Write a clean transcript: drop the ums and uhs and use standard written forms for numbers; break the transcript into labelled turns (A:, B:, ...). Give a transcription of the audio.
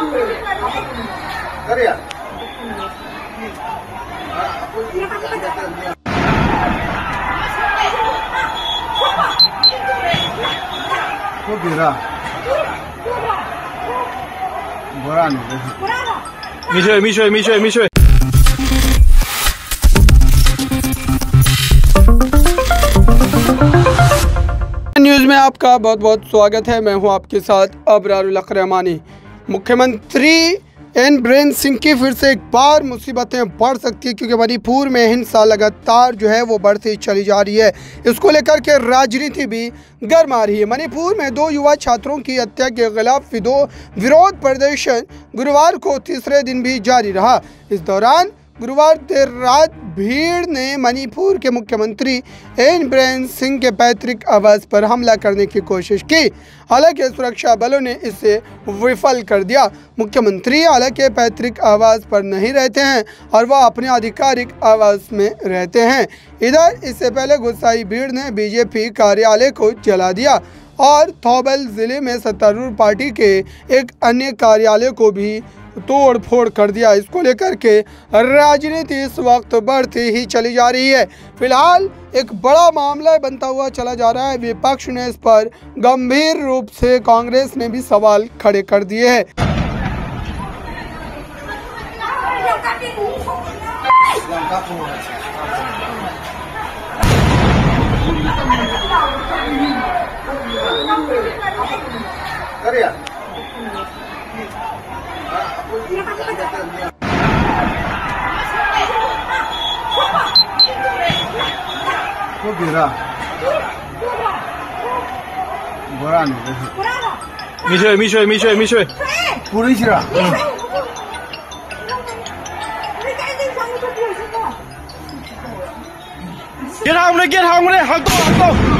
A: 미쉐. News में आपका बहुत बहुत स्वागत है। मैं हूं आपके साथ अबरारुल हक रहमानी। मुख्यमंत्री एन बीरेन सिंह की फिर से एक बार मुसीबतें बढ़ सकती है, क्योंकि मणिपुर में हिंसा लगातार जो है वो बढ़ती चली जा रही है। इसको लेकर के राजनीति भी गर्मा रही है। मणिपुर में 2 युवा छात्रों की हत्या के खिलाफ विरोध प्रदर्शन गुरुवार को तीसरे दिन भी जारी रहा। इस दौरान गुरुवार देर रात भीड़ ने मणिपुर के मुख्यमंत्री एन बीरेन सिंह के पैतृक आवास पर हमला करने की कोशिश की। हालांकि सुरक्षा बलों ने इसे विफल कर दिया। मुख्यमंत्री हालांकि पैतृक आवास पर नहीं रहते हैं और वह अपने आधिकारिक आवास में रहते हैं। इधर इससे पहले गुस्साई भीड़ ने बीजेपी कार्यालय को जला दिया और थौबल जिले में सत्तारूढ़ पार्टी के एक अन्य कार्यालय को भी तोड़ फोड़ कर दिया। इसको लेकर के राजनीति इस वक्त बढ़ती ही चली जा रही है। फिलहाल एक बड़ा मामला बनता हुआ चला जा रहा है। विपक्ष ने इस पर गंभीर रूप से कांग्रेस ने भी सवाल खड़े कर दिए हैं। 미쉐.
B: 부르시라.
A: Get hungry. 한동.